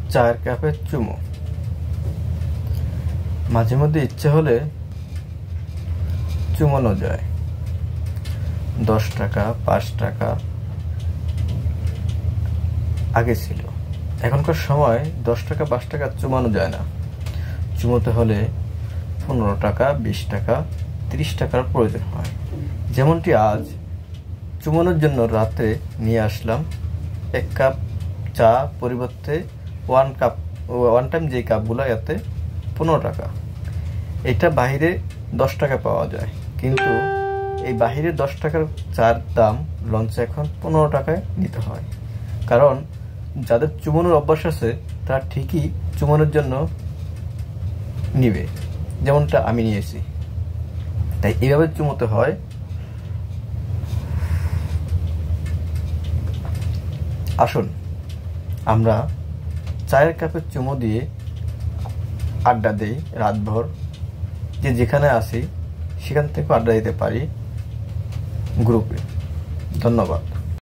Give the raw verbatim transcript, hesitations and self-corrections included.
চায়ের কাপে চুমো। মাঝে মধ্যে ইচ্ছে হলে চুমানো যায়। দশ টাকা, পাঁচ টাকা আগে ছিল, এখনকার সময় দশ টাকা পাঁচ টাকা চুমানো যায় না। চুমোতে হলে পনেরো টাকা, বিশ টাকা, তিরিশ টাকার প্রয়োজন হয়। যেমনটি আজ চুমানোর জন্য রাতে নিয়ে আসলাম এক কাপ চা, পরিবর্তে ওয়ান কাপ ওয়ান টাইম যে কাপগুলো, এতে পনেরো টাকা। এটা বাহিরে দশ টাকা পাওয়া যায়, কিন্তু এই বাহিরে দশ টাকার চার দাম লঞ্চে এখন পনেরো টাকায় নিতে হয়। কারণ যাদের চুমানোর অভ্যাস আছে তারা ঠিকই চুমানোর জন্য নিবে, যেমনটা আমি নিয়েছি। তাই এইভাবে চুমোতে হয়। আসুন আমরা চায়ের কাপে চুমো দিয়ে আড্ডা দেই রাতভর। যে যেখানে আসি সেখান থেকে আড্ডা দিতে পারি গ্রুপে। ধন্যবাদ।